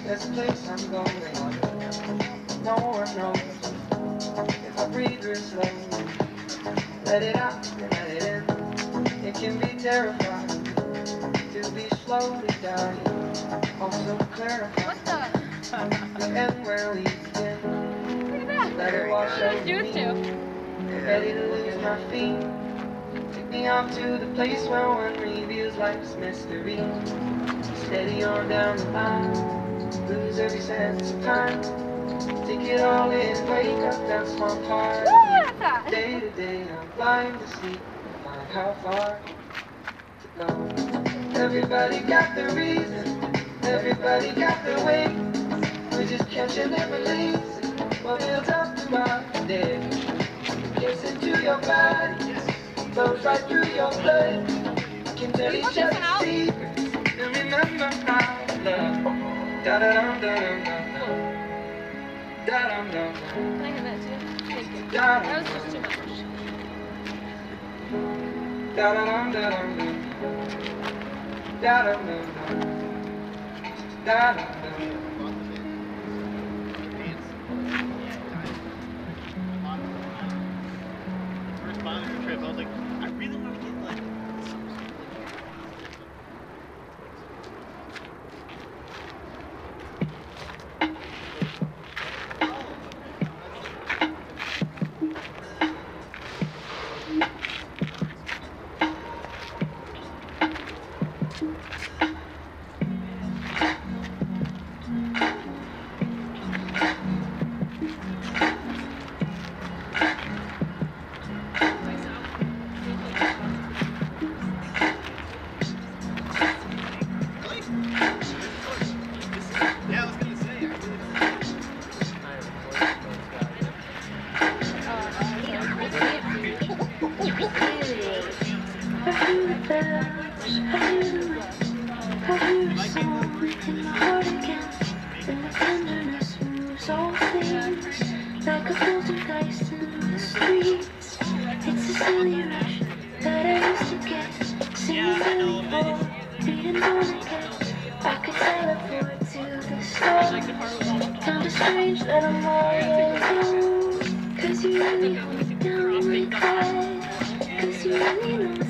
this place I'm going. No one knows if I breathe real slow. Let it out and let it in. It can be terrifying to be slowly dying. Also clarifying the end where we begin. Let it wash over me. Ready to lose my feet. Take me off to the place where one reveals life's mystery. Steady on down the line. Lose every sense of time. Take it all in. Wake up that small part of me. Day to day I'm blind to see. Find how far to go. Everybody got their reason. Everybody got their way. We're just catching every leads. What builds up throughout the day. Gets into your body, flows right through your blood. Can tell each other secrets and remember how to love. Da da dum da dum dum da dum dum. Can I have that too? Thank you. Da That was just too much. da dum da dum da dum dum da dum dum. I was like, I really want to get like like a poltergeist in the streets. It's a silly rush that I used to get. Singing silly for reading bonnet. I could teleport to the stars. Kinda strange that I'm all alone. Cause you really hold me down like that. Cause you really know